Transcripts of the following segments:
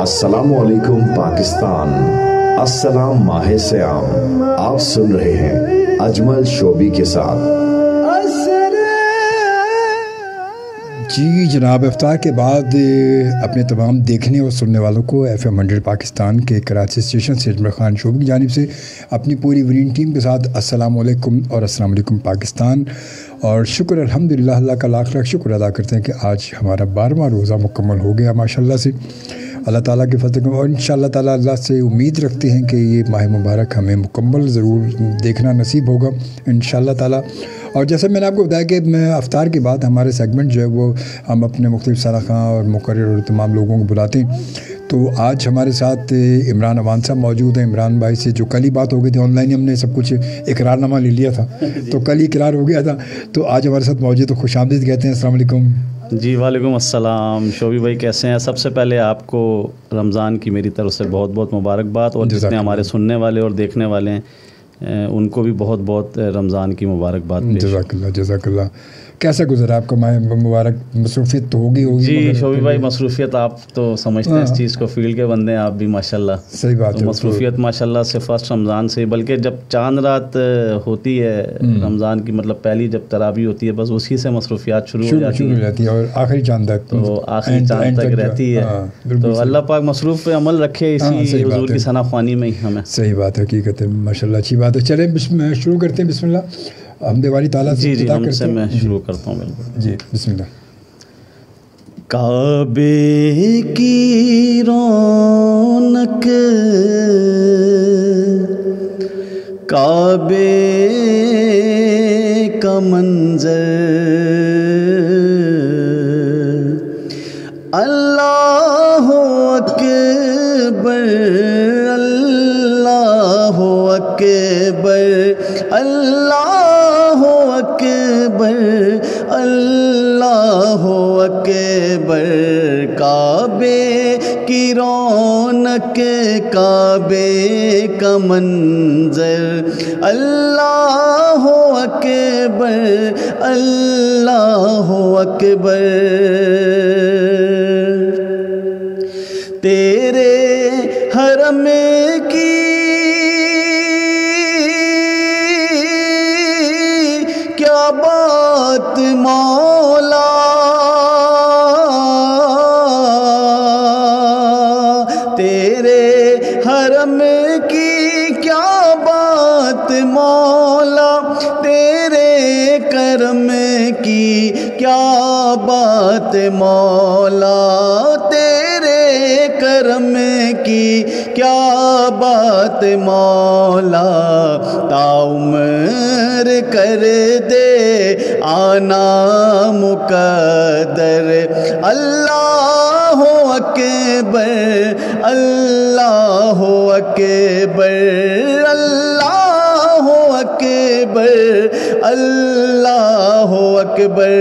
अस्सलामुअलैकुम पाकिस्तान, अस्सलाम माह सयाम। आप सुन रहे हैं अजमल शोबी के साथ। जी जनाब, इफ्तार के बाद अपने तमाम देखने और सुनने वालों को FM 100 पाकिस्तान के कराची स्टेशन से अजमल खान शोबी की जानिब से अपनी पूरी विनीन टीम के साथ अस्सलाम वालेकुम और अस्सलाम वालेकुम पाकिस्तान। और शुक्र अल्हम्दुलिल्लाह, अल्लाह का लाख लाख शुक्र अदा करते हैं कि आज हमारा 12वां रोज़ा मुकम्मल हो गया माशाल्लाह से, अल्लाह ताला के फज़ल। और इंशाअल्लाह ताला अल्लाह से उम्मीद रखते हैं कि ये माह मुबारक हमें मुकम्मल ज़रूर देखना नसीब होगा इंशाअल्लाह ताला। और जैसे मैंने आपको बताया कि मैं इफ्तार के बाद हमारे सेगमेंट जो है वो हम अपने मुख्तलिफ सलाख़ा और मुकर्रर और तमाम लोगों को बुलाते हैं। तो आज हमारे साथ इमरान अवान साहब मौजूद हैं। इमरान भाई से जो कल ही बात हो गई थी, ऑनलाइन ही हमने सब कुछ इकरारनामा ले लिया था तो कल ही इकरार हो गया था। तो आज हमारे साथ मौजूद, तो खुशामदीद कहते हैं। अस्सलाम वालेकुम। जी वालेकुम अस्सलाम। शोबी भाई कैसे हैं? सबसे पहले आपको रमज़ान की मेरी तरफ से बहुत बहुत मुबारकबाद, और जितने हमारे सुनने वाले और देखने वाले हैं उनको भी बहुत बहुत रमज़ान की मुबारकबाद। जज़ाकल्लाह जज़ाकल्लाह। कैसा गुजरा आपका माह मुबारक? मसरूफियत तो होगी जी शोबी भाई, मसरूफियत आप तो समझते हैं इस चीज़ को, फील्ड के बंदे हैं आप भी माशाल्लाह। सही बात है। मसरूफियत माशाल्लाह से फर्स्ट रमज़ान से, बल्कि जब चांद रात होती है रमज़ान की, मतलब पहली जब तरावी होती है, बस उसी से मसरूफियत शुरू हो जाती है और आखिरी चांद तक, तो आखिरी चांद तक रहती है। तो अल्लाह पाक मसरूफ़ पे अमल रखे इसी हुजूर की सना ख्वानी में ही हमें। सही बात है, हकीकत है, माशाल्लाह अच्छी बात है। चलें शुरू करते हैं। बिस्मिल्लाह। हम दिवाली ताला से हमसे मैं शुरू करता हूँ। बिल्कुल जी बिस्मिल्लाह। काबे की रौनक, काबे का मंजर, अल्लाह अकबर, अल्लाह अकबर, अल्लाह अकबर, अल्लाह अकबर। काबे की रौनक, काबे का मंजर, अल्लाह अकबर, अल्लाह अकबर। तेरे हरम की क्या बात मौला, तेरे हरम की क्या बात मौला, तेरे करम की क्या बात मौला, तेरे करम की क्या बात मौला। ताउम्र कर दे आना मुकद्दर, अल्लाह अकबर, अल्लाह अकबर, अल्लाह अकबर, अल्लाह अकबर।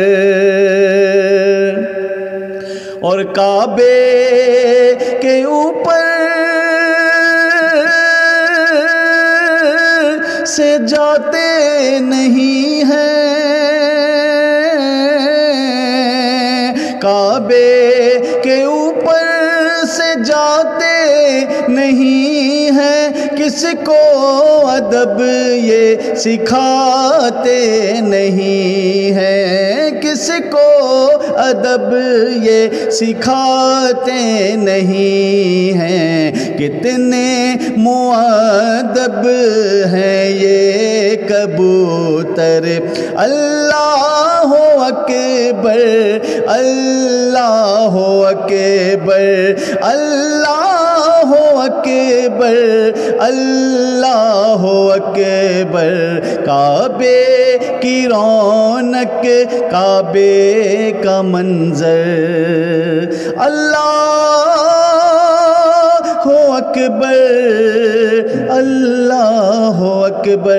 और काबे के ऊपर से जाते नहीं हैं, काबे के ऊपर से जाते नहीं हैं, किसको अदब ये सिखाते नहीं हैं, किसको अदब ये सिखाते नहीं हैं। कितने मुअद्दब हैं ये कबूतर, अल्लाह अकबर, अल्लाह अकबर, अल्लाह अकबर, अल्लाह अकबर। काबे की रौनक, काबे का मंजर, अल्लाह अकबर, अल्लाह अकबर।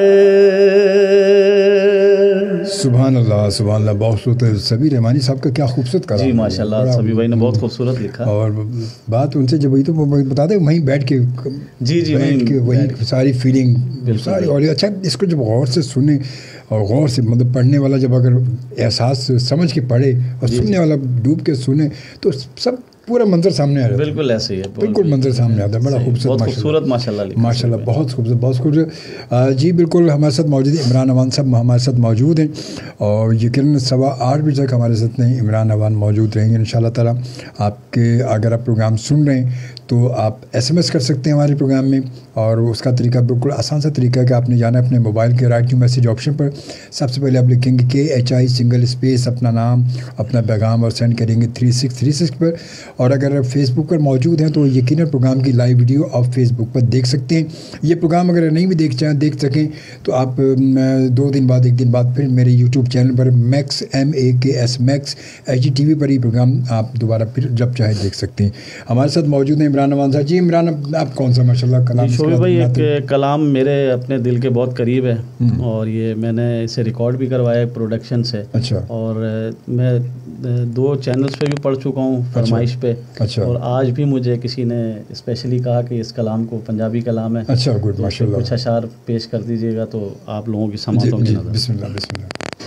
सुभान अल्लाह सुभान अल्लाह। बहुत खूबसूरत सबीर रहमानी साहब का क्या खूबसूरत कलाम। जी माशाल्लाह, सबीर भाई ने बहुत खूबसूरत लिखा। और बात उनसे जब वही तो बताते वहीं बैठ के, जी वही सारी फीलिंग सारी। और अच्छा, इसको जब गौर से सुने और गौर से मतलब पढ़ने वाला जब अगर एहसास समझ के पढ़े और सुनने वाला डूब के सुने तो सब پورا منظر سامنے آ جاتا ہے. بالکل ایسے ہی ہے, بالکل منظر سامنے آتا ہے, بڑا خوبصورت ماشاء اللہ بہت خوبصورت, بہت خوبصورت. جی بالکل ہمارے ساتھ موجود ہیں عمران اوان صاحب, ہمارے ساتھ موجود ہیں, اور یقیناً 8:15 بجے تک ہمارے ساتھ نہیں عمران اوان موجود رہیں گے انشاءاللہ تعالیٰ. آپ کے اگر آپ پروگرام سن رہے ہیں تو آپ SMS کر سکتے ہیں ہمارے پروگرام میں, اور اس کا طریقہ بالکل آسان سا طریقہ ہے کہ آپ نے جانا ہے اپنے موبائل کے رائٹ ٹو میسیج آپشن پر. سب سے پہلے آپ لکھیں گے KHI سنگل اسپیس اپنا نام اپنا پیغام اور سینڈ کریں گے 3636 پر. اور اگر فیس بک پر موجود ہیں تو یقیناً پروگرام کی لائیو ویڈیو آپ فیس بک پر دیکھ سکتے ہیں. یہ پروگرام اگر نہیں بھی دیکھ سکیں تو آپ 2 دن بعد 1 دن بعد پھر میرے یوٹیوب چینل پر میکس MAKS میکس HGTV پر یہ پروگرام آپ دوبارہ پھر جب چاہے دیکھ سکتے ہیں. ہمارے ساتھ موجود ہیں عمران اوان صاحب. جی عمران, آپ کون سا ماشاءاللہ کلام؟ شوبی بھائی ایک کلام میرے اپنے دل کے بہت قریب ہے, اور یہ میں نے اسے ریکارڈ بھی کروایا پروڈکشن سے. اچھا. اور میں 2 چینلز پہ بھی پڑھ چکا ہوں فرمائش پہ. اچھا. اور آج بھی مجھے کسی نے اسپیشلی کہا کہ اس کلام کو, پنجابی کلام ہے, اچھا گڈ ماشاءاللہ, کچھ اشعار پیش کر دیجیے گا تو آپ لوگوں کی سماعتوں میں نظر. بسم اللہ.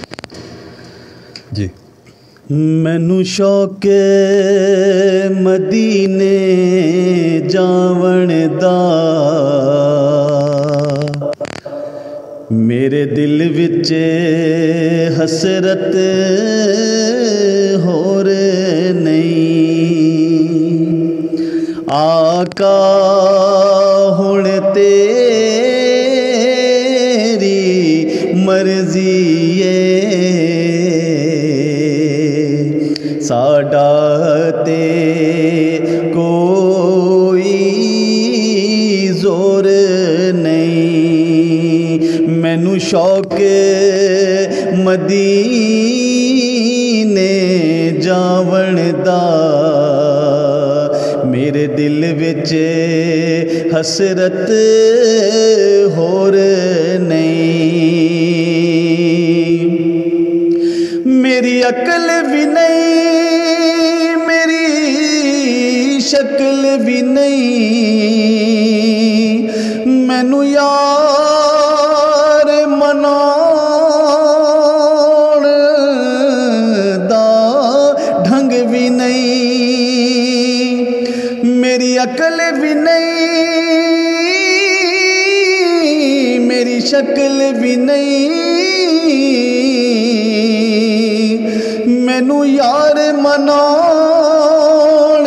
جی. مینو شوق مدینے جاون دا میرے دل وچ حسرت ہور نہیں. آقا ہن تیری مرضی ہے, ساڈا تے کوئی زور نہیں. مینو شوق مدینے جاون دا میرے دل وچ حسرت ہور نہیں. میری عقل بھی نہیں, میری شکل بھی نہیں, مینو یار مناؤن دا ڈھنگ بھی نہیں. میری عقل بھی نہیں, میری شکل بھی نہیں, مینو یار مناؤن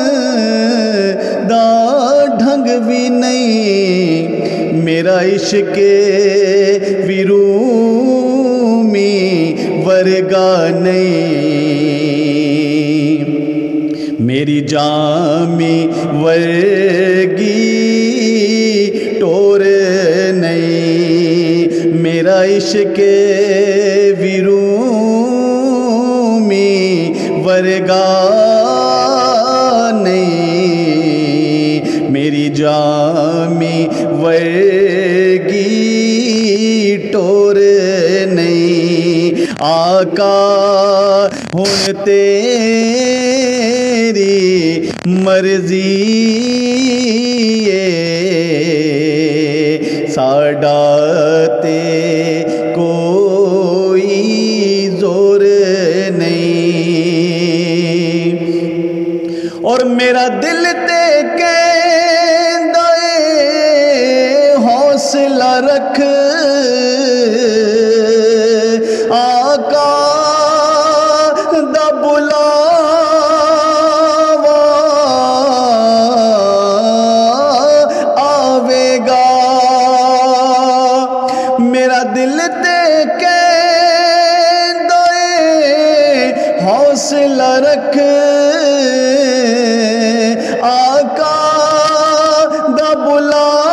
دا ڈھنگ بھی نہیں. میرا عشق بھی رومی ورگا نہیں, میری جامی ورگی ٹور نہیں. میرا عشق بھی ورگا نہیں, میری جامی ورگی ٹور نہیں. آقا ہن تیری مرضی ہے, ساڈا تے کوئی زور نہیں. اور میرا دل تے کہندا اے حوصلہ رکھ, آقا دا بلاوا آوے گا. میرا دل تے کہندا اے حوصلہ رکھ, آقا دا بلاوا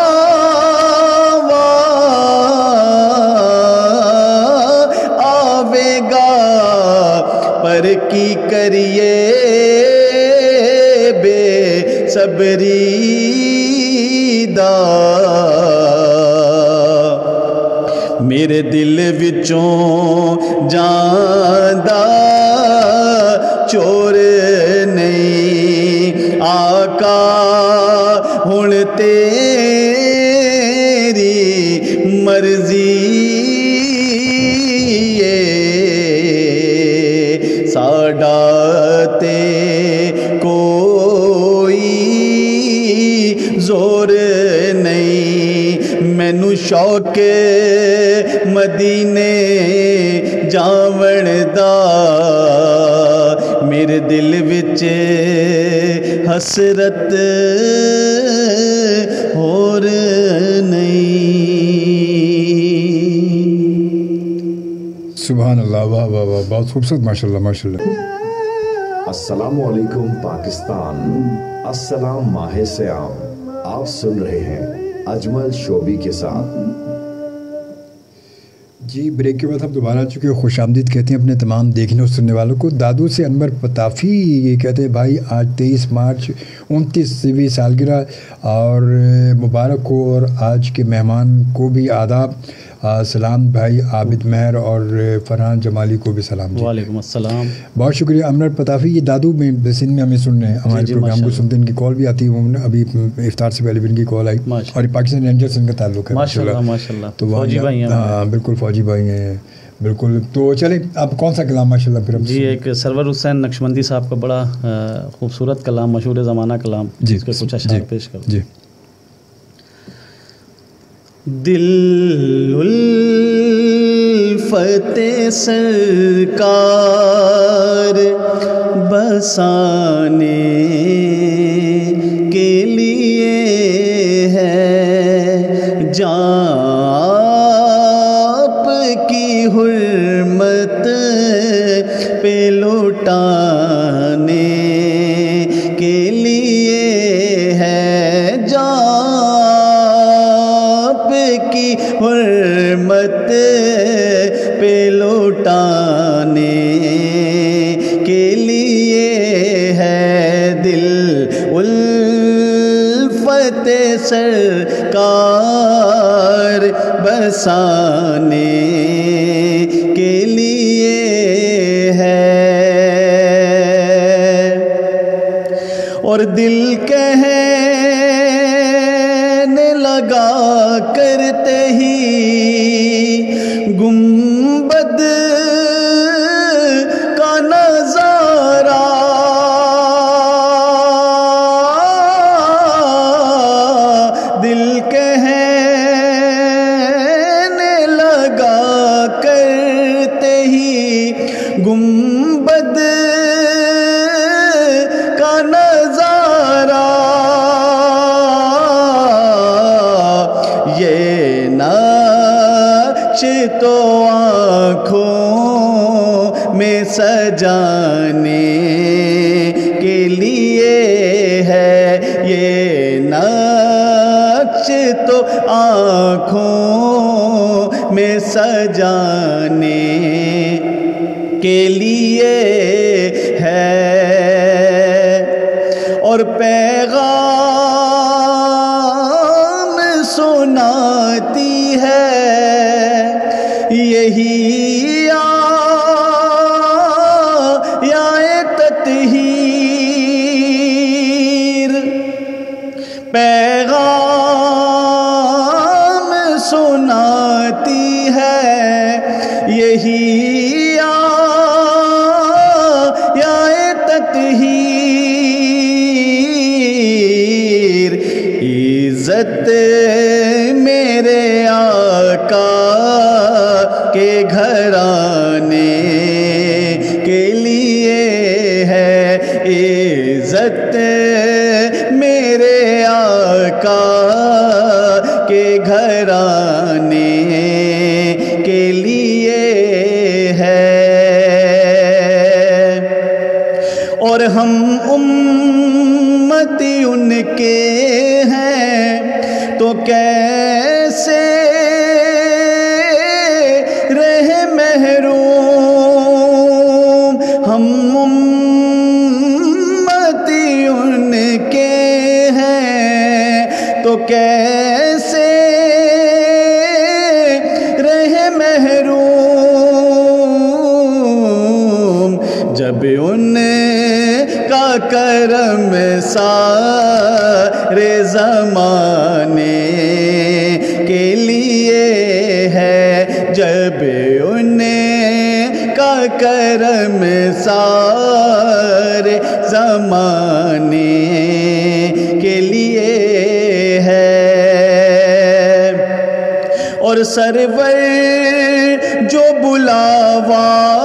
آوے گا. پر کی کریے بے صبری دا, میرے دل وچوں جاندا چور نہیں. آقا ہن تیری مرضی ہے, ساڈا تے کوئی शौक मदीने जावण दा मेरे दिल विच हसरत होर नहीं। सुभान अल्लाह, वाह वाह वाह, बहुत खूबसूरत, माशाल्लाह माशाल्लाह। अस्सलामु अलैकुम पाकिस्तान, अस्सलाम माह सयाम। आप सुन रहे हैं अजमल शोबी के साथ। जी, ब्रेक के बाद हम दोबारा आ चुके हैं। खुश आमदीद कहते हैं अपने तमाम देखने और सुनने वालों को। दादू से अनवर पताफ़ी ये कहते हैं भाई आज 23 मार्च 29वीं सालगिरह और मुबारक हो, और आज के मेहमान को भी आदाब। सलाम भाई आबिद महर और फरहान जमाली को भी सलाम। वालेकुम अस्सलाम। बहुत शुक्रिया अनवर पताफ़ी। ये दादू में सिंध में हमें सुन रहे हैं, हमारे प्रोग्राम को सुनते हैं, इनकी कॉल भी आती है। वो अभी इफ्तार से पहले भी इनकी कॉल आई, और पाकिस्तान रेंजर्स इनका ताल्लुक है माशाल्लाह माशाल्लाह। तो फौजी भाई हैं। हाँ बिल्कुल, फौजी भाई हैं बिल्कुल। तो चले अब कौन सा कलाम माशाल्लाह फिर जी, एक सरवर हुसैन नक्शबंदी साहब का बड़ा खूबसूरत कलाम, मशहूर ज़माना कलाम, जिसके कुछ अशआर पेश कर। जी। दिल उल्फते सरकार बसाने के लिए है, जाप की हुर्मत पे लौटाने के लिए है, की हुर्मत पे लौटाने के लिए है, दिल उल्फत सरकार बसाने के लिए है। और दिल कहने लगा करते ही गुंबद का नजारा, दिल कहने लगा करते ही गुंबद का नजारा, ये नक्श तो आँखों में सजाने के लिए है, ये नक्श तो आँखों में सजाने के लिए है। और पैगाम सुनाती है यही आए तत्हीर, पैगाम सुनाती है यही आए तत्हीर। इज्जत मेरे आका के घराने के लिए है, इज्जत मेरे आका के घराने के लिए है। और हम उम्मती उनके हैं तो कैसे रहे महरूम, हम उम्मती उनके हैं तो कैसे रहे महरूम, जब उनका करम सारे ज़माने के लिए है, जब उनका करम सारे ज़माने के लिए है। اور سرور جو بلاوا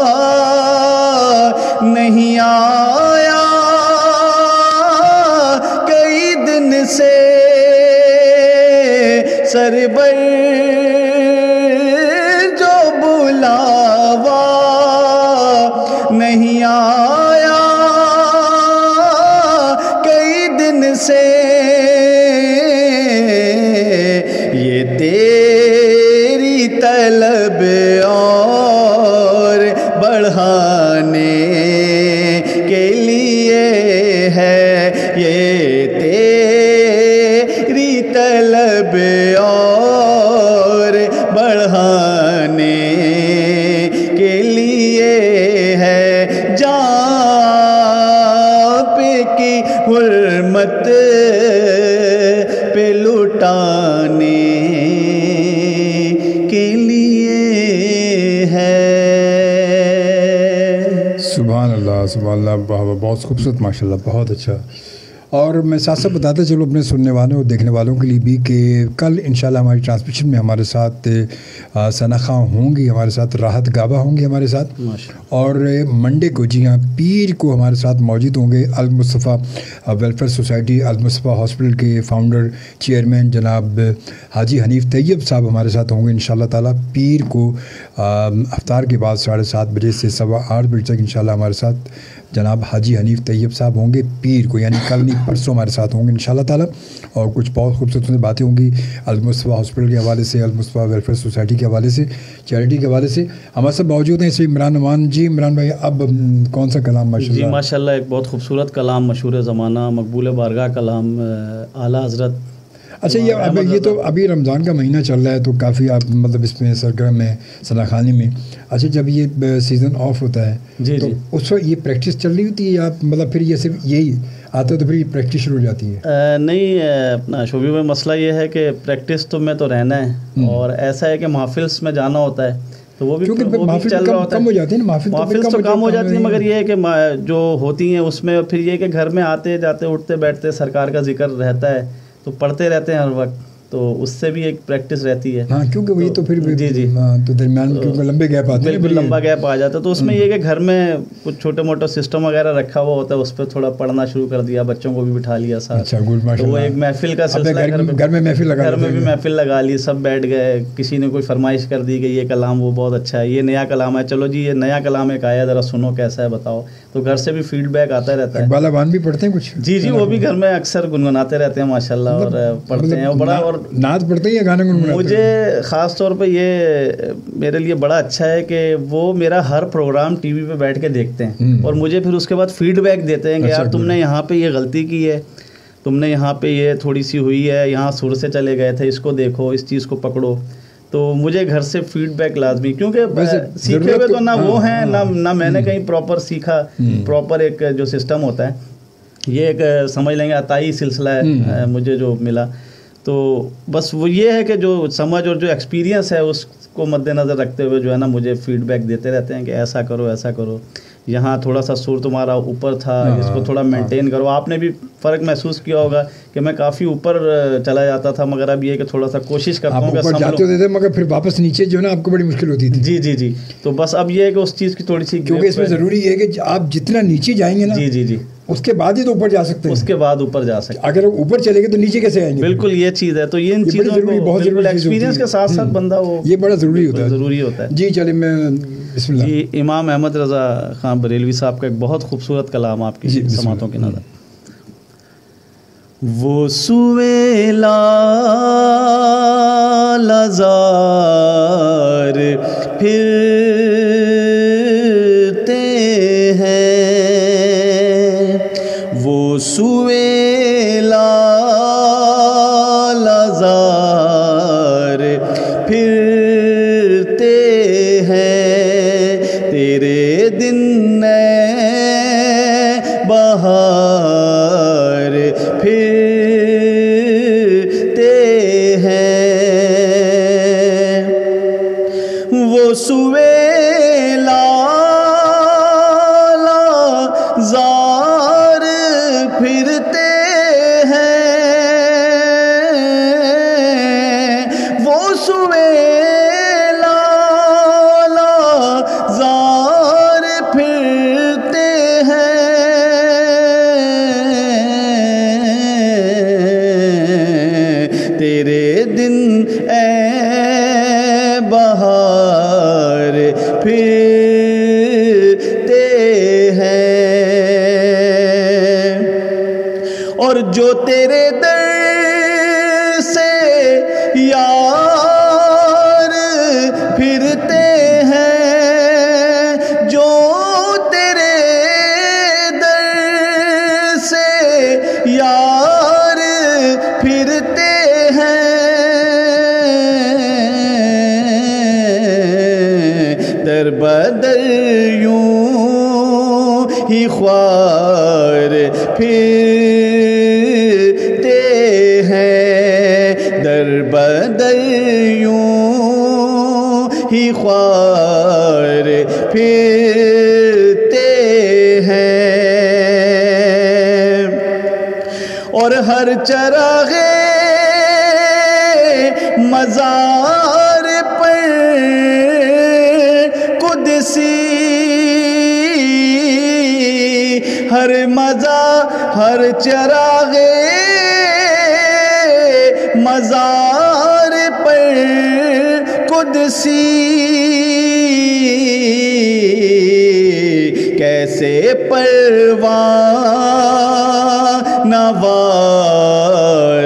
نہیں آیا کئی دن سے، سرور جو بلاوا نہیں آیا کئی دن سے، یہ تیری طلب اور بڑھانے کے لیے ہے، یہ تیری طلب اور بڑھانے کے لیے ہے، جان پہ کی حرمت پہ لٹانے کے لیے ہے۔ سبحان اللہ سبحان اللہ، بہت خوبصورت ماشاء اللہ، بہت اچھا۔ اور میں ساتھ ساتھ بتاتا چلو اپنے سننے والوں اور دیکھنے والوں کے لیے بھی کہ کل انشاءاللہ ہماری ٹرانسمیشن میں ہمارے ساتھ ثنا خاں ہوں گی، ہمارے ساتھ راحت گابا ہوں گی ہمارے ساتھ، اور منڈے کو جی ہاں پیر کو ہمارے ساتھ موجود ہوں گے Almustafa welfare society Almustafa hospital کے فاؤنڈر چیئرمین جناب حاجی حنیف طیب صاحب ہمارے ساتھ ہوں گے انشاءاللہ تعالیٰ پیر کو افطار کے بعد 7:30 بجے سے 8:15 بجے تک انشاءاللہ ہمارے ساتھ جناب حاجی حنیف طیب صاحب ہوں گے پیر کو، یعنی کل نہیں پرسوں ہمارے ساتھ ہوں گے انشاءاللہ تعالیٰ، اور کچھ بہت خوبصورت باتیں ہوں گی المصطفیٰ ہاسپٹل کے حوالے سے، المصطفیٰ ویلفیئر سوسائٹی کے حوالے سے، چیریٹی کے حوالے سے ہمارے ساتھ موجود ہیں اس میں عمران امان جی۔ عمران بھائی اب کون سا کلام ماشاء اللہ؟ جی ماشاء اللہ ایک بہت خوبصورت کلام، مشہور زمانہ، مقبول بارگاہ کلام اعلیٰ حضرت۔ اچھا یہ تو ابھی رمضان کا مہینہ چل رہا ہے تو کافی آپ مطلب اس میں سرگرم ہے ثنا خانی میں۔ اچھا جب یہ سیزن آف ہوتا ہے جی تو اس وقت یہ پریکٹس چل رہی ہوتی ہے یا مطلب پھر یہ صرف یہی آتا ہے تو پھر یہ پریکٹس شروع ہو جاتی ہے؟ نہیں اپنا شوبی میں مسئلہ یہ ہے کہ پریکٹس تو میں تو رہنا ہے، اور ایسا ہے کہ محفلس میں جانا ہوتا ہے تو وہ بھی چل رہا ہوتا ہے، کم ہو جاتی ہے نا محفل تو کم ہو جاتی ہے، مگر یہ ہے کہ جو ہوتی ہیں اس میں پھر یہ کہ گھر میں آتے جاتے اٹھتے بیٹھتے سرکار کا ذکر رہتا ہے تو پڑھتے رہتے ہیں ہر وقت، تو اس سے بھی ایک پریکٹس رہتی ہے۔ ہاں کیونکہ وہی تو پھر جی جی تو درمیان کیونکہ لمبے گیپ آتے ہیں، بالکل لمبا گیپ آ جاتا ہے، تو اس میں یہ کہ گھر میں کچھ چھوٹے موٹے سسٹم وغیرہ رکھا ہوا ہوتا ہے، اس پہ تھوڑا پڑھنا شروع کر دیا، بچوں کو بھی بٹھا لیا ساتھ۔ اچھا گڈ ماشاء تو وہ اللہ، ایک محفل کا سلسلہ گھر میں محفل لگا، گھر میں بھی محفل لگا لی، سب بیٹھ گئے، کسی نے کوئی فرمائش کر دی کہ یہ کلام وہ بہت اچھا ہے، یہ نیا کلام ہے، چلو جی یہ نیا کلام ایک آیا ذرا سنو کیسا ہے بتاؤ، تو گھر سے بھی فیڈ بیک آتا رہتا ہے۔ اقبال اعوان بھی پڑھتے ہیں کچھ؟ جی جی وہ بھی گھر میں اکثر گنگناتے رہتے ہیں ماشاء اللہ، اور پڑھتے ہیں بڑا، اور نعت پڑھتے ہیں یا گانے گنگناتے ہیں؟ مجھے خاص طور پہ یہ میرے لیے بڑا اچھا ہے کہ وہ میرا ہر پروگرام ٹی وی پہ بیٹھ کے دیکھتے ہیں اور مجھے پھر اس کے بعد فیڈ بیک دیتے ہیں کہ یار تم نے یہاں پہ یہ غلطی کی ہے، تم نے یہاں پہ یہ تھوڑی سی ہوئی ہے، یہاں سر سے چلے گئے تھے، اس کو دیکھو، اس چیز کو پکڑو، تو مجھے گھر سے فیڈ بیک لازمی، کیونکہ سیکھے ہوئے تو نہ وہ ہیں نہ میں نے کہیں پراپر سیکھا، پراپر ایک جو سسٹم ہوتا ہے یہ ایک سمجھ لیں گے عطائی سلسلہ ہے مجھے جو ملا، تو بس وہ یہ ہے کہ جو سمجھ اور جو ایکسپیرینس ہے اس کو مد نظر رکھتے ہوئے جو ہے نا مجھے فیڈ بیک دیتے رہتے ہیں کہ ایسا کرو ایسا کرو، یہاں تھوڑا سا سر تمہارا اوپر تھا، اس کو تھوڑا مینٹین کرو۔ آپ نے بھی فرق محسوس کیا ہوگا کہ میں کافی اوپر چلا جاتا تھا، مگر اب یہ کہ تھوڑا سا کوشش کرتا ہوں کہ جاتے ہوتے تھے مگر پھر واپس نیچے جو ہے نا آپ کو بڑی مشکل ہوتی تھی۔ جی جی جی تو بس اب یہ ہے کہ اس چیز کی تھوڑی سی، کیونکہ اس میں ضروری ہے کہ آپ جتنا نیچے جائیں گے نا جی جی جی اس کے بعد ہی تو اوپر جا سکتے ہیں، اس کے بعد اوپر جا سکتے ہیں، اگر اوپر چلے گئے تو نیچے کیسے آئیں گے؟ بالکل یہ چیز ہے، تو یہ ان چیزوں کو بہت ضروری ایکسپیرینس کے ساتھ ساتھ بندہ وہ یہ بڑا ضروری ہوتا ہے۔ جی چلے میں بسم اللہ۔ جی امام احمد رضا خان بریلوی صاحب کا ایک بہت خوبصورت کلام آپ کی سماعتوں کی نظر۔ وہ سوئے لازار پھرتے ہیں، وہ سوئے لازار پھرتے ہیں، تیرے دن بہار پھرتے ہیں، وہ سوئے لازار پھرتے ہیں، وہ سوئے جو تیرے در سے یار پھرتے ہیں، جو تیرے در سے یار پھرتے ہیں، در بدر یوں ہی خوار پھرتے ہیں، در بدر یوں ہی خوار پھرتے ہیں، اور ہر چراغ مزار پر قدسی، ہر چراغ مزار پر قدسی، کیسے پروانہ وار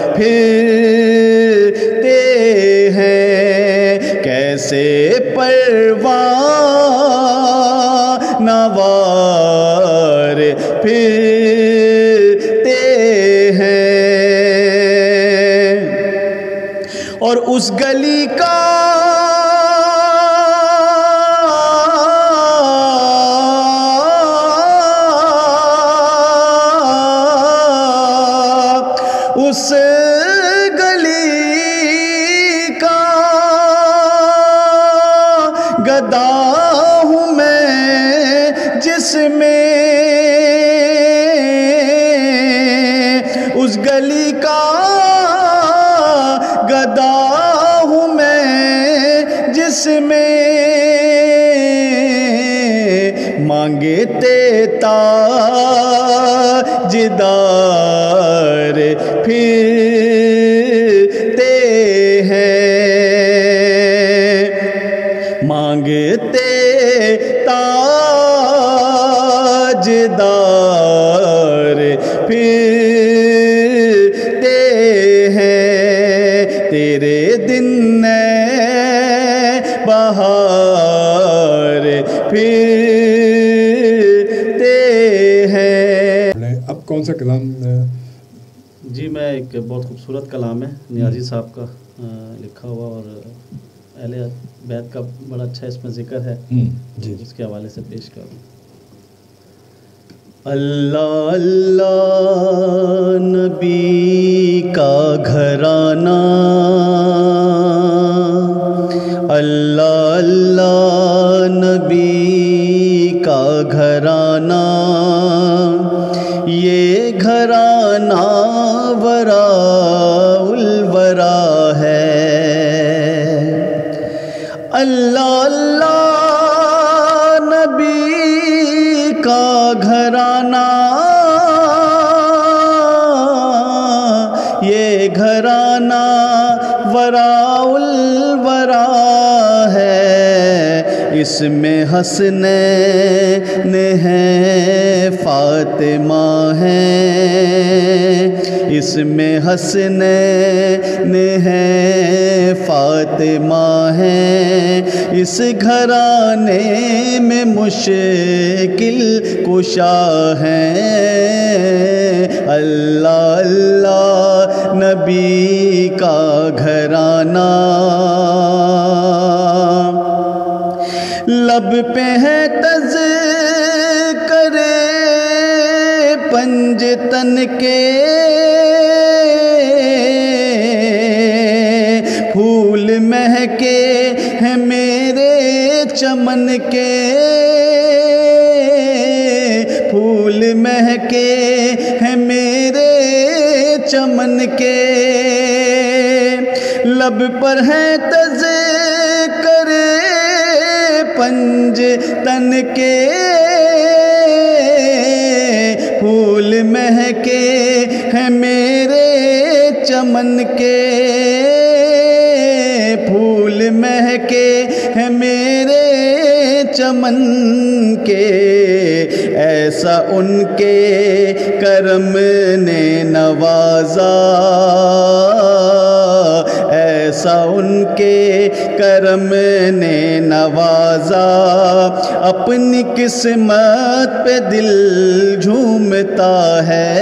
پھرتے ہیں، کیسے پروانہ وار پھرتے ہیں، اور اس گلی کا اس گلی کا گدا ہوں میں، جس میں اس گلی کا گدا ہوں میں، جس میں مانگتے تاجدار پھرتے ہیں، مانگتے تاجدار پھرتے ہیں، تیرے دن بہار پھرتے ہیں۔ اب کون سا کلام؟ جی میں ایک بہت خوبصورت کلام ہے نیازی صاحب کا لکھا ہوا، اور اہل بیت کا بڑا اچھا اس میں ذکر ہے، جی اس کے حوالے سے پیش کروں۔ اللہ اللہ نبی کا گھرانہ، اللہ اللہ نبی کا گھرانہ، یہ گھرانہ وراء الورا ہے، اللہ اللہ نبی کا گھرانہ، یہ گھرانہ وراء الورا ہے، اس میں حسنین ہیں، فاطمہ ہیں، اس میں حسنین ہیں، فاطمہ ہیں، اس گھرانے میں مشکل کشا ہیں، اللہ اللہ نبی کا گھرانہ، لب پہ ہے تذکر پنجتن کے، پھول مہکے ہیں میرے چمن کے، پھول مہکے ہیں میرے چمن کے، لب پر ہے تذکر پنجتن کے، پھول مہکے ہیں میرے چمن کے، پھول مہکے ہیں میرے چمن کے، ایسا ان کے کرم نے نوازا، ایسا ان کے کرم نے نوازا، اپنی قسمت پہ دل جھومتا ہے،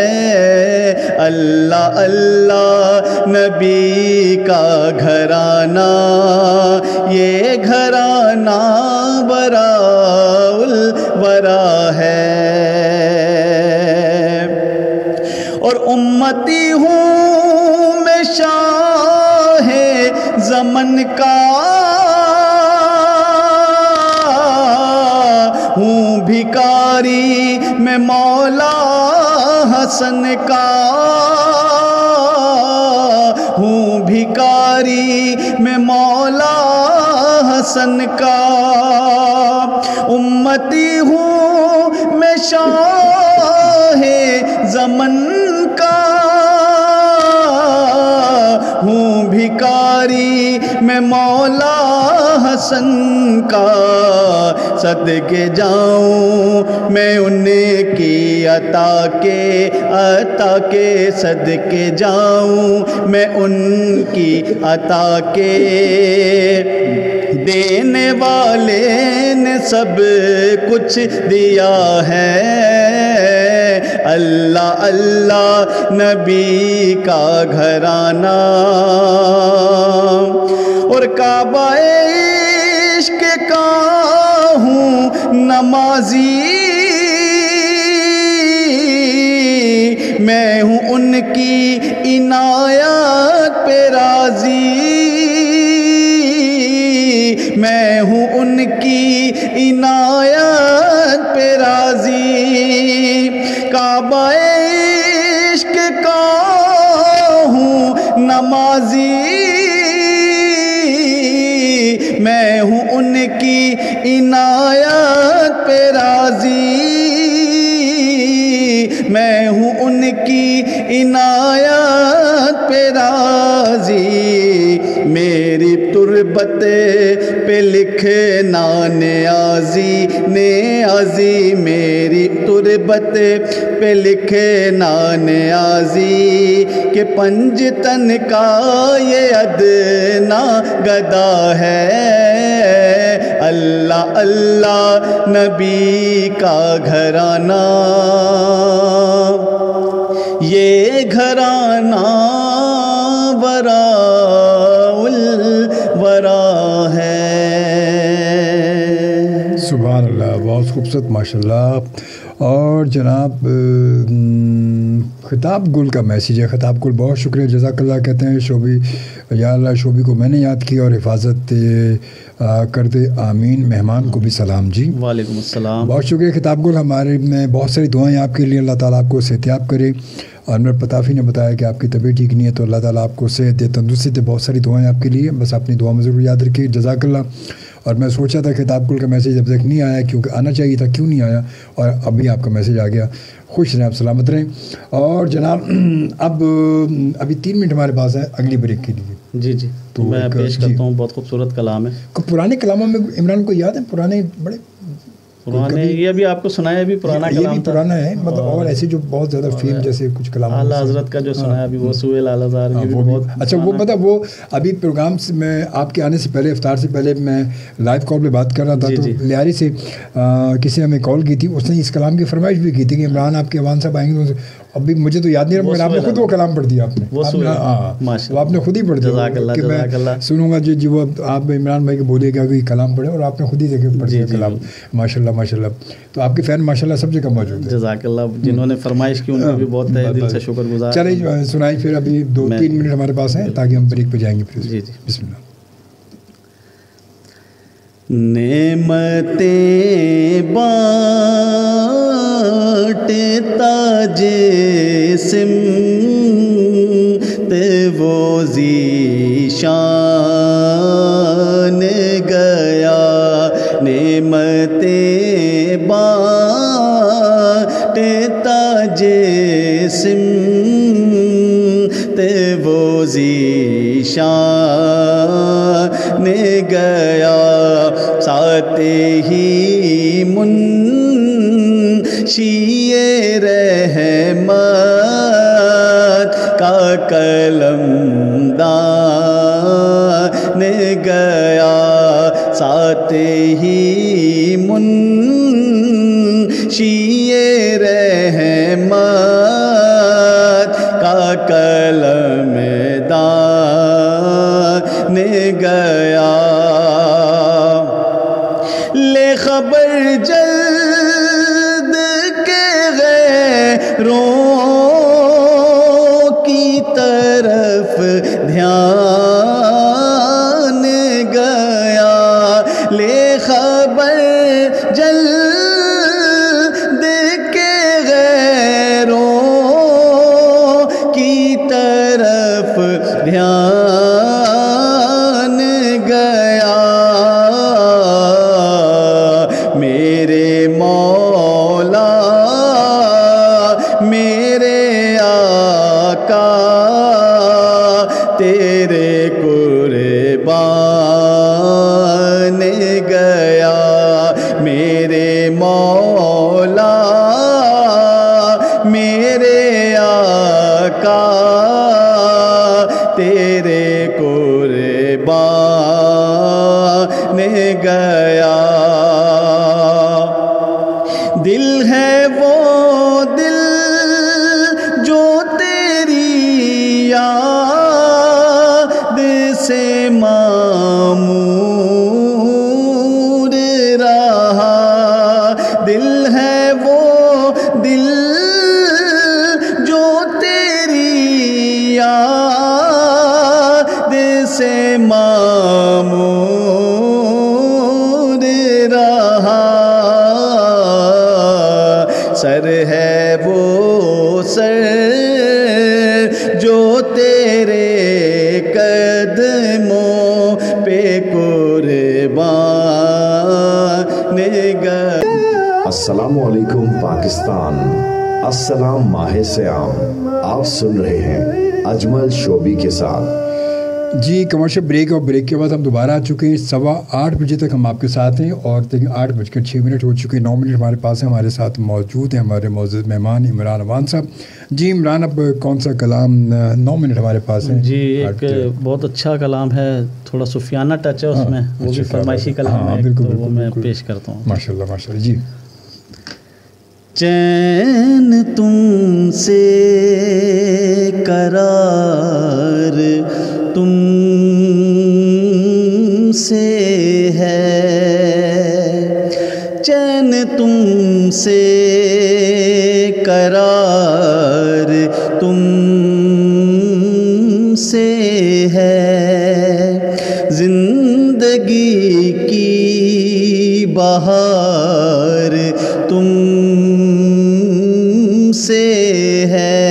اللہ اللہ نبی کا گھرانہ، یہ گھرانہ براء الورا ہے، اور امتی ہوں میں شاہ زمن کا، ہوں بھکاری میں مولا حسن کا، ہوں بھکاری میں مولا حسن کا، امتی ہوں میں شاہ زمن کا، ہوں بھکاری میں مولا حسن کا، صدقے جاؤں میں ان کی عطا کے صدقے جاؤں میں ان کی عطا کے، دینے والے نے سب کچھ دیا ہے، اللہ اللہ نبی کا گھرانہ، اور کعبہ عشق کا ہوں نمازی، میں ہوں ان کی عنایت پہ راضی، میں ہوں ان کی عنایت پہ راضی، کعبہ عشق کا ہوں نمازی، میں ہوں ان کی عنایت پہ راضی، میں ہوں ان کی عنایت پہ راضی، میری تربت پہ لکھنا نیازی، میری تربت پہ لکھنا نیازی، کہ پنجتن کا یہ ادنا گدا ہے، اللہ اللہ نبی کا گھرانہ، یہ گھرانہ براء الورا ہے۔ سبحان اللہ، بہت خوبصورت ماشاءاللہ۔ اور جناب خطاب گل کا میسیج ہے، خطاب گل بہت شکریہ، جزاک اللہ کہتے ہیں شعبی، یا اللہ شعبی کو میں نے یاد کیا اور حفاظت کر دے، آمین۔ مہمان کو بھی سلام جی۔ وعلیکم السلام۔ بہت شکریہ خطاب گل، ہمارے میں بہت ساری دعائیں آپ کے لیے، اللہ تعالیٰ آپ کو صحتیاب کرے۔ انور پتافی نے بتایا کہ آپ کی طبیعت ٹھیک نہیں ہے، تو اللہ تعالیٰ آپ کو صحت دے، تندرستی دے، بہت ساری دعائیں آپ کے لیے، بس اپنی دعا میں ضرور یاد رکھیے، جزاک اللہ۔ اور میں سوچا تھا خطاب گل کا میسیج اب تک نہیں آیا، کیونکہ آنا چاہیے تھا، کیوں نہیں آیا، اور ابھی آپ کا میسیج آ گیا۔ خوش رہیں آپ، سلامت رہیں۔ اور جناب ابھی 3 منٹ ہمارے پاس ہے اگلی بریک کے لیے۔ جی جی، تو میں پیش کرتا ہوں، بہت خوبصورت کلام ہے۔ پرانے کلاموں میں عمران کو یاد ہے، پرانے بڑے پرانے، یہ ابھی آپ کو سنایا بھی پرانا کلام، یہ بھی پرانا ہے مطلب، اور ایسے جو بہت زیادہ فیم جیسے کچھ کلام اعلیٰ حضرت کا جو سنایا ابھی وہ سہیل اعلیٰ زار، اچھا وہ پتہ، وہ ابھی پروگرام سے میں آپ کے آنے سے پہلے، افطار سے پہلے میں لائیو کال پہ بات کر رہا تھا، تو لیاری سے کسی نے ہمیں کال کی تھی، اس نے اس کلام کی فرمائش بھی کی تھی کہ عمران آپ کے عوان صاحب آئیں گے، ابھی مجھے تو یاد نہیں رہا، مگر آپ نے خود وہ کلام پڑھ دیا، آپ نے وہ آپ نے خود ہی پڑھ دیا کہ میں سنوں گا جی وہ آپ عمران بھائی کو بولیے گا کہ کلام پڑھے، اور آپ نے خود ہی دیکھے پڑھ دیا کلام، ماشاء اللہ ماشاء اللہ۔ تو آپ کے فین ماشاء اللہ سب جگہ موجود ہیں، جزاک اللہ، جنہوں نے فرمائش کی ان کو بھی بہت تہ دل سے شکر گزار۔ چلیں سنائیں پھر، ابھی 2-3 منٹ ہمارے پاس ہیں تاکہ ہم بریک پہ جائیں گے پھر۔ جی جی، بسم اللہ۔ نعمتیں بانٹتا جسم وہ ذیشان گیا، نعمتیں بانٹتا جسم وہ ذیشان گیا، ساتھ ہی منتقل رحمت کا قلم دان گیا، ساتھ ہی منشی رحمت کا قلم دان گیا۔ لے خبر جلد کے غیروں کی طرف دھیان گیا، لے خبر جلد کے غیروں کی طرف دھیان گیا۔ میرے مولا میرے آقا تیرے قربان گیا، میرے مولا میرے آقا تیرے قربان گیا۔ دل ہے وہ دل جو تیری یاد سے معمور رہا، دل ہے وہ دل جو تیری یاد سے معمور رہا، سر ہے وہ سر جو تیرے قدموں پہ قربان گیا۔ السلام علیکم پاکستان، السلام ماہ سیام، آپ سن رہے ہیں اجمل شوبی کے ساتھ۔ جی کمرشل بریک، اور بریک کے بعد ہم دوبارہ آ چکے ہیں 8:15 بجے تک ہم آپ کے ساتھ ہیں، اور 8:06 ہو چکے ہیں، 9 منٹ ہمارے پاس ہیں۔ ہمارے ساتھ موجود ہیں ہمارے معزز مہمان عمران اوان صاحب۔ جی عمران، اب کون سا کلام؟ 9 منٹ ہمارے پاس ہیں۔ جی ایک بہت اچھا کلام ہے، تھوڑا صوفیانہ ٹچ ہے اس میں، وہ بھی فرمائشی کلام ہے، تو وہ میں پیش کرتا ہوں۔ ماشاء اللہ ماشاء اللہ۔ جی چین تم سے قرار تم سے ہے، چین تم سے قرار تم سے ہے، زندگی کی بہار تم سے ہے،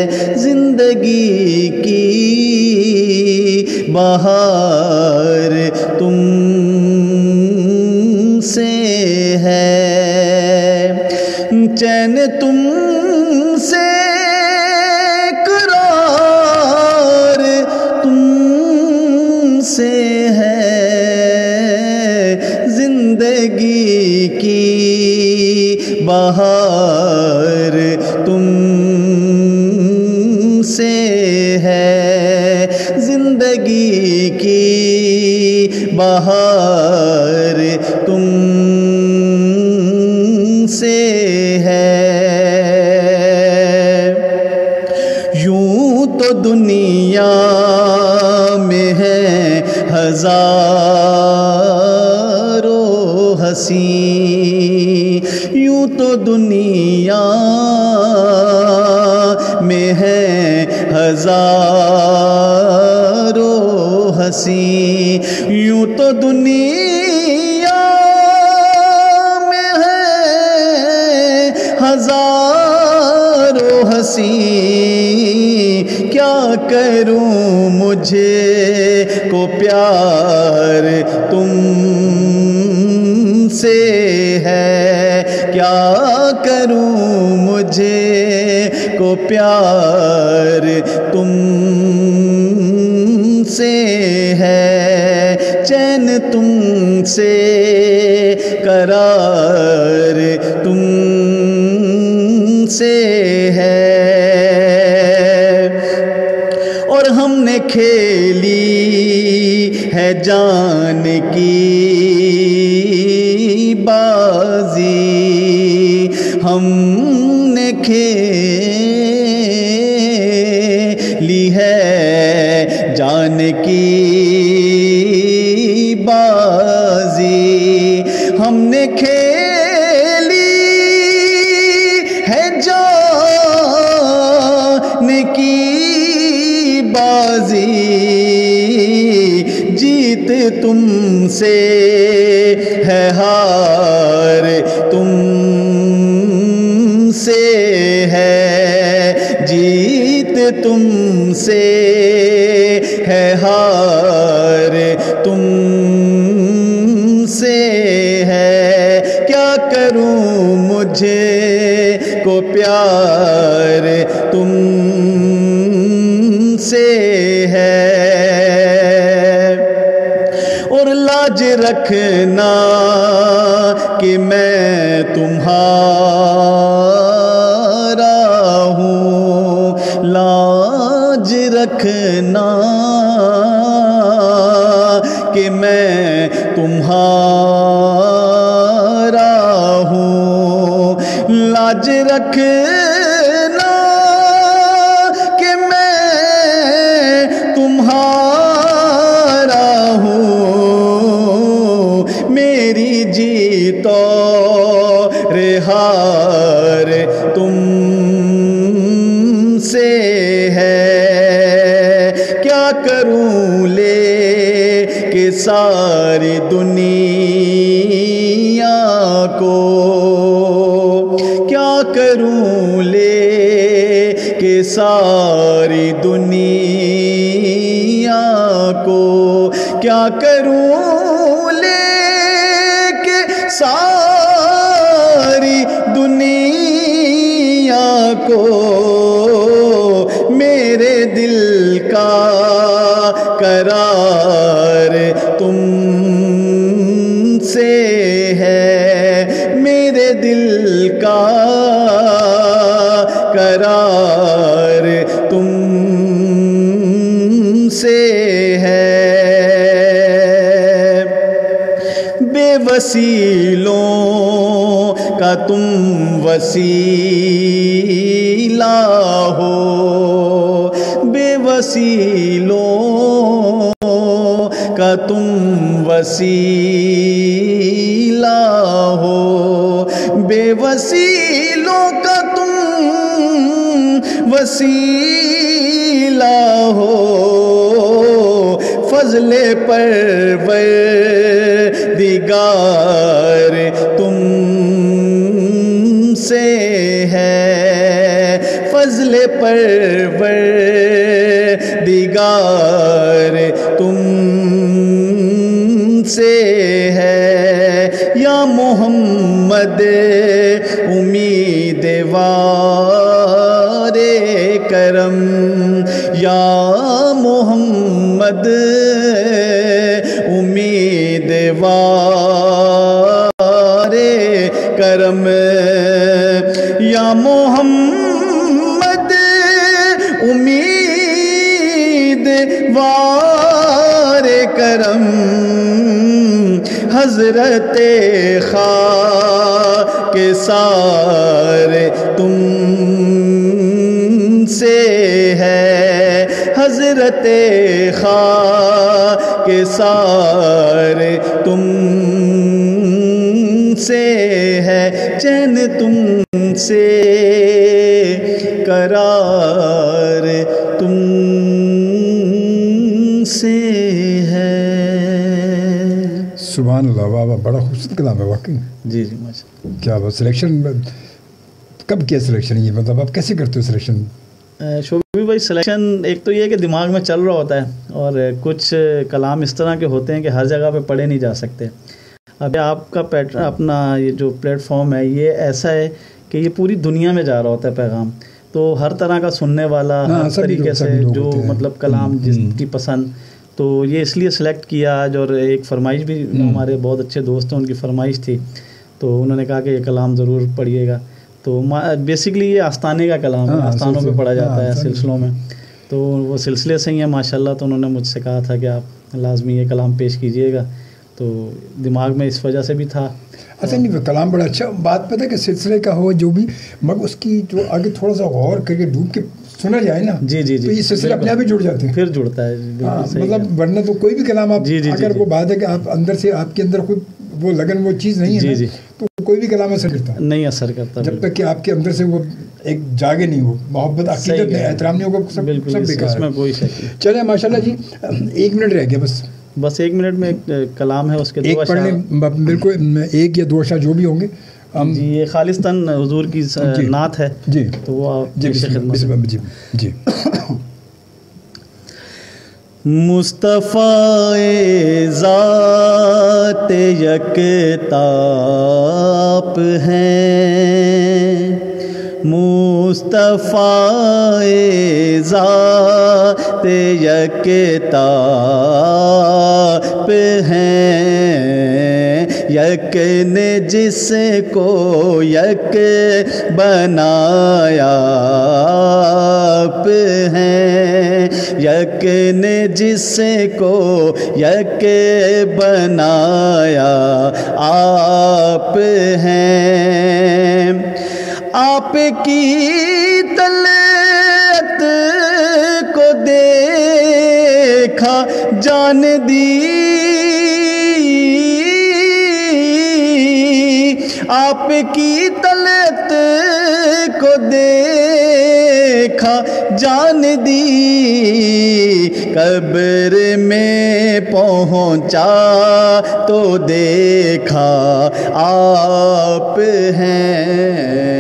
زندگی کی بہار تم سے ہے، چین تم سے قرار تم سے ہے، زندگی کی بہار تم سے ہے، زندگی کی بہار تم سے ہے۔ یوں تو دنیا میں ہے ہزاروں حسین، یوں تو دنیا میں ہے ہزاروں حسین، یوں تو دنیا میں ہے ہزاروں حسین، کیا کروں مجھے کو پیار تم سے ہے، کیا کروں مجھے کو پیار تم سے ہے، چین تم سے قرار تم سے ہے اور ہم نے کھیلی ہے جان کی بازی، ہم نے کھیلی ہے جان کی بازی، ہم نے کھیلی ہے جان کی بازی، جیت تم سے ہے ہار تم سے ہے، جیت تم سے ہے ہار تم سے ہے، کیا کروں مجھے کو پیار تم سے ہے، اور لاج رکھنا کہ میں تمہارا ہوں، لاج رکھنا کہ میں تمہارا ہوں، لاج رکھنا کہ میں تمہارا ہوں، میری جیت اور ہار تم سے ہے، کیا کروں لے کہ ساری دنیا کو، کیا کروں لے کہ ساری دنیا کو، کیا کروں لے کہ ساری دنیا کو، میرے دل کا قرار تم سے ہے، میرے دل کا قرار تم سے ہے، بے وسیلوں کا تم وسیلہ ہو، بے وسیلوں کا تم وسیلہ ہو، بے وسیلوں کا تم وسیلہ ہو، فضل پروردگار تم سے ہے، فضل پروردگار تم سے ہے، یا محمد امیدوار کرم، یا محمد امیدوار کرم، یا محمد امیدوار کرم، حضرت خاک سار تم سے ہے، حضرت خاک سار تم سے ہے، چین تم سے قرار تم سے ہے۔ سبحان اللہ، واہ واہ، بڑا خوبصورت کلام ہے واقعی۔ جی جی ماشاء اللہ۔ کیا بات، سلیکشن کب کیا سلیکشن، یہ مطلب آپ کیسے کرتے ہو سلیکشن؟ شوبی بھائی سلیکشن ایک تو یہ ہے کہ دماغ میں چل رہا ہوتا ہے، اور کچھ کلام اس طرح کے ہوتے ہیں کہ ہر جگہ پہ پڑھے نہیں جا سکتے۔ اب آپ کا پیٹرن، اپنا یہ جو پلیٹ فارم ہے یہ ایسا ہے کہ یہ پوری دنیا میں جا رہا ہوتا ہے پیغام، تو ہر طرح کا سننے والا، ہر طریقے سے جو مطلب کلام جس کی پسند، تو یہ اس لیے سلیکٹ کیا آج۔ اور ایک فرمائش بھی ہمارے بہت اچھے دوست ہیں، ان کی فرمائش تھی، تو انہوں نے کہا کہ یہ کلام ضرور پڑھیے گا، تو تو بیسکلی یہ آستانے کا کلام ہے، آستانوں پہ پڑھا جاتا ہے سلسلوں میں، تو وہ سلسلے سے ہی ہیں ماشاءاللہ. تو انہوں نے مجھ سے کہا تھا کہ آپ لازمی یہ کلام پیش کیجئے گا، تو دماغ میں اس وجہ سے بھی تھا. اصل نہیں کلام بڑا اچھا بات پتہ ہے کہ سلسلے کا ہو جو بھی، مگر اس کی جو آگے تھوڑا سا غور کر کے ڈھونڈ کے سنا جائے نا، جی جی تو یہ سلسلہ اپنے آپ ہی جڑ جاتے ہیں، پھر جڑتا ہے. مطلب ورنہ تو کوئی بھی کلام آپ اگر وہ بات ہے کہ آپ اندر سے آپ کے اندر خود وہ لگن وہ چیز نہیں ہے تو کوئی بھی کلام اثر کرتا نہیں اثر کرتا جب تک کہ آپ کے اندر سے وہ ایک جاگے نہیں ہو، محبت عقیدت نہیں، احترام نہیں ہوگا، سب بیکار ہے. کوئی شک نہیں. چلیں ماشاءاللہ جی 1 منٹ رہ گیا بس 1 منٹ میں ایک کلام ہے، اس کے 2 اشعار بالکل 1 یا 2 اشعار جو بھی ہوں گے. جی یہ خالصتاً حضور کی نعت ہے جی، تو وہ جی جی. مصطفیٰ ذات یکتاپ ہیں، مصطفیٰ ذات یکتاپ ہیں، یک نے جس کو یک بنایا آپ ہیں، یک نے جس کو یک بنایا آپ ہیں. آپ کی طلعت کو دیکھا جان دی، آپ کی طلعت کو دیکھا جان دی، قبر میں پہنچا تو دیکھا آپ ہیں.